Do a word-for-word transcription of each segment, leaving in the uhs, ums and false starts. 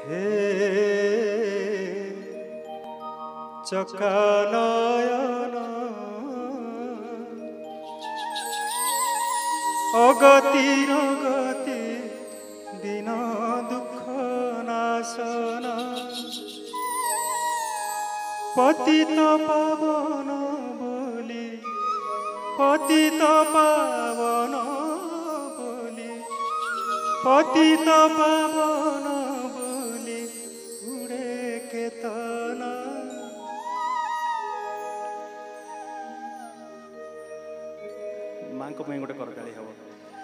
हे चकानयन अगतिर गति दिन दुख नाशन पतित पावन बोली पतित पावन बोली पतित पावन बोली उड़े केतना माँ को गोटे करताली हम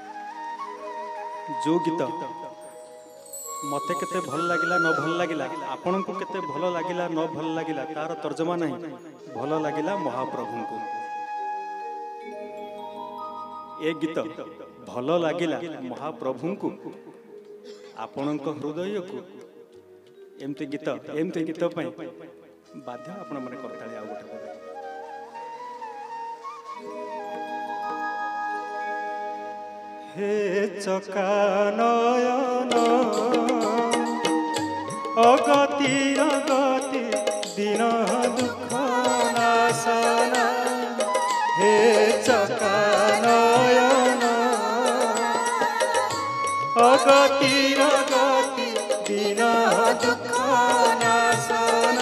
जो गीत मते केते भल लागिला न भल लागिला आपन को केते भल लागिला न भल लागिला तार तर्जमा नहीं भल लागिला महाप्रभु को ए गीत भल लागिला महाप्रभु को आपन को हृदय को एमती गीत एमती गीत पई बाध्य आपण माने करताली आ गोटे हे चकानयन अगतिर गति दिन दुख नाशन हे चकानयन अगतिर गति दिन दुख नाशन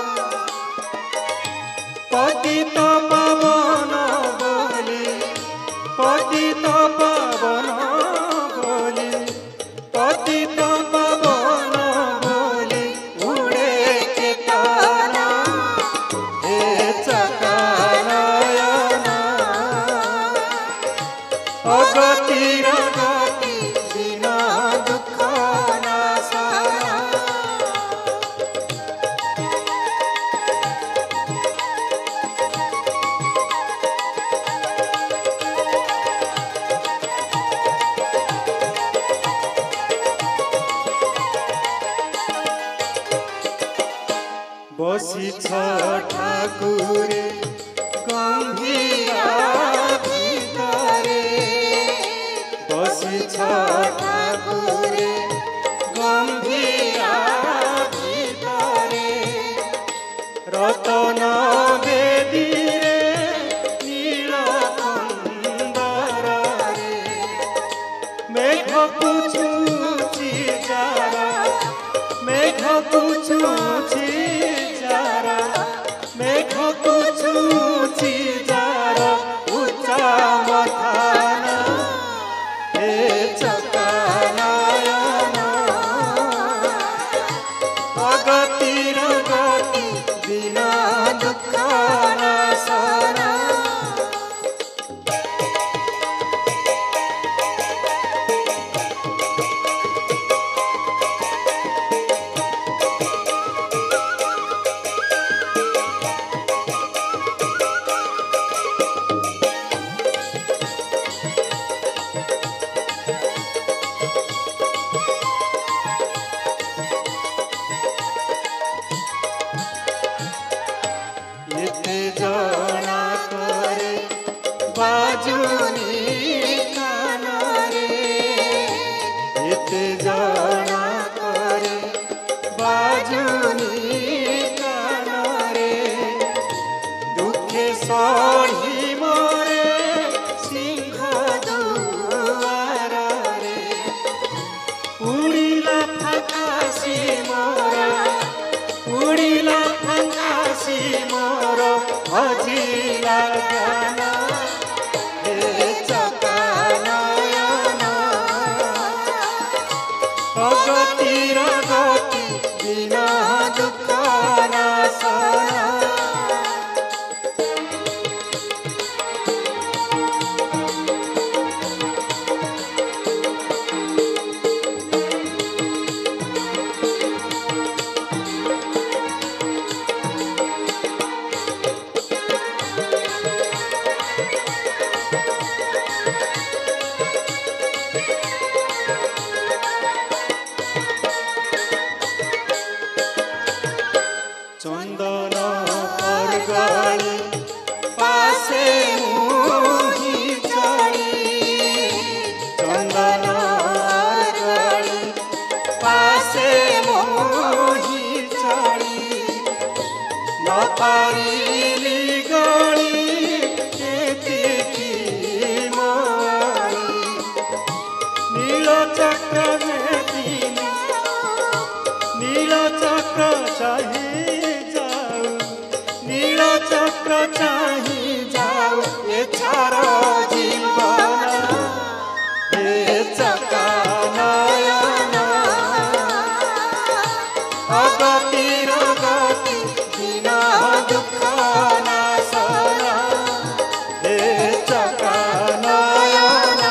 पतित पावन बोली पतित पावन बोली पतित पावन बोली उड़े केतना हे चकानयन अगतिर गति दिन दुख नाशन बसी ठाकुरे गंभीरा भितरे बसी ठाकुरे गंभीरा भितरे रतन बेदी रे नील कंदर रे मेघ पुछुची जारा मेघ पुछुची मेघ पुछुची जारा उच्चा मथान हे चकानयन अगतिर गति दिन दुख नाशन एते जना करे बाजुनी कान रे एते जना करे बाजुनी कान रे दुखे सही मोरे सिंह दुआर रे उड़िला आकाशी मोरा उड़िला आकाशी मोर हजिला ज्ञान हे चकानयन अगतिर गति दिन दुख नाशन କରିଲି ଗଳି ଏତିକି ମୋରି ନୀଳ ଚକ୍ର ନେବିନି ନୀଳ ଚକ୍ର ଚାହିଁ ଯାଉ ନୀଳ ଚକ୍ର ଚାହିଁ ଯାଉ ଏ ଛାର ଜୀବନ ଏ ଚକା ନୟନ ଅଗତିର ଗତି ଦିନ ଦୁଃଖ ନାଶନ ଏ ଚକା ନୟନ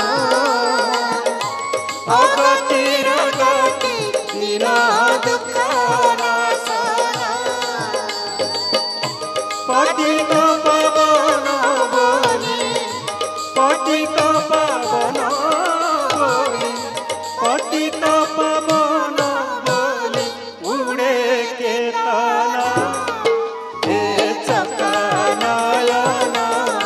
ଅଗତିର ଗତି ଦିନ ଦୁଃଖ ନାଶନ ପତିତ ପାବନ ବୋଲି ପତିତ ପାବନ ବୋଲି ପତିତ ପାବନ ବୋଲି ଉଡ଼େ କେତନ ଏ ଚକା ନୟନ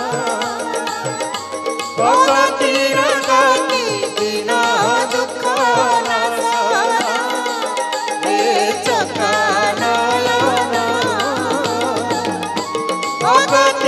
ଅଗତିର ଗତି ଦିନ ଦୁଃଖ ନାଶନ ଏ ଚକା ନୟନ ଅଗତି